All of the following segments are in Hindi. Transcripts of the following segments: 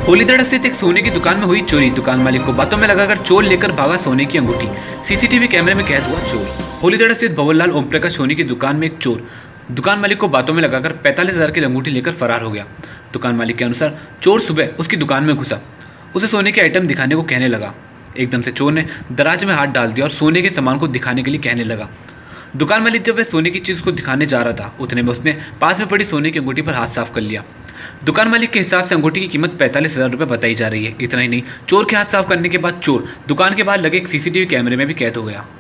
होलीदड़ा स्थित एक सोने की दुकान में हुई चोरी। दुकान मालिक को बातों में लगाकर चोर लेकर भागा सोने की अंगूठी। सीसीटीवी कैमरे में कैद हुआ चोर। होलीदड़ा स्थित भंवरलाल ओम प्रकाश सोनी की दुकान में एक चोर दुकान मालिक को बातों में लगाकर 45,000 की अंगूठी लेकर फरार हो गया। दुकान मालिक के अनुसार चोर सुबह उसकी दुकान में घुसा, उसे सोने के आइटम दिखाने को कहने लगा। एकदम से चोर ने दराज में हाथ डाल दिया और सोने के सामान को दिखाने के लिए कहने लगा। दुकान मालिक जब वह सोने की चीज़ को दिखाने जा रहा था, उतने में उसने पास में पड़ी सोने की अंगूठी पर हाथ साफ कर लिया। दुकान मालिक के हिसाब से अंगूठी की कीमत 45,000 रुपये बताई जा रही है। इतना ही नहीं, चोर के हाथ साफ करने के बाद चोर दुकान के बाहर लगे एक सीसीटीवी कैमरे में भी कैद हो गया।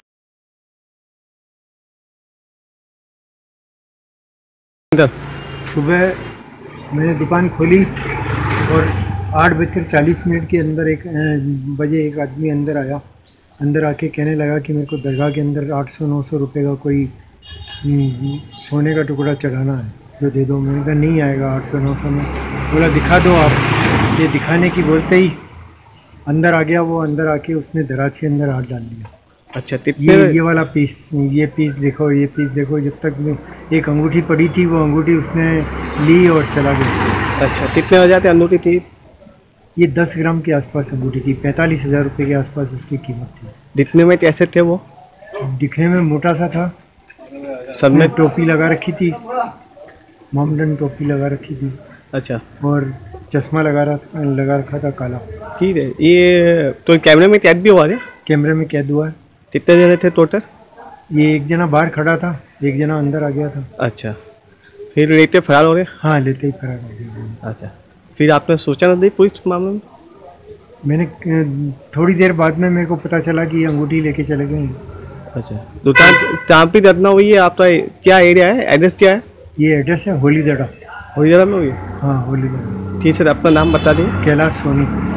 सुबह मैंने दुकान खोली और 8:40 के अंदर एक आदमी अंदर आया। अंदर आके कहने लगा कि मेरे को दरगाह के अंदर 800-900 रुपये का कोई सोने का टुकड़ा चढ़ाना है, जो दे दो। मैंने कहा नहीं आएगा 800-900 में। बोला दिखा दो आप। ये दिखाने की बोलते ही अंदर आ गया। वो अंदर आके उसने दराज के अंदर हाथ डाल दिया। अच्छा, ये वाला पीस, ये पीस देखो, ये पीस देखो। जब तक में एक अंगूठी पड़ी थी, वो अंगूठी उसने ली और चला गया। अच्छा, कितने हो जाते अंगूठी थी? ये 10 ग्राम के आसपास अंगूठी थी। 45,000 रुपये के आसपास उसकी कीमत थी। दिखने में कैसे थे वो? दिखने में मोटा सा था। सब में टोपी लगा रखी थी, मामडन टोपी लगा रखी थी। अच्छा, और चश्मा लगा रखा था काला। ठीक है। ये तो कैमरे में कैद भी हुआ है? कैमरे में कैद हुआ है। कितने जने थे टोटल? ये एक जना बाहर खड़ा था, एक जना अंदर आ गया था। अच्छा, फिर लेते फरार हो गए? हाँ, लेते ही फरार हो गए। अच्छा, फिर आपने सूचना दी पुलिस मामले में? मैंने थोड़ी देर बाद में मेरे को पता चला कि ये अंगूठी लेके चले गए हैं। अच्छा, दुकान जहाँ पे घटना हुई है आपका क्या एरिया है, एड्रेस क्या है? ये एड्रेस है होलीदड़ा। होलीदड़ा में हुई है? हाँ, होलीदड़ा। ठीक है सर, अपना नाम बता दिए। कैलाश सोनी।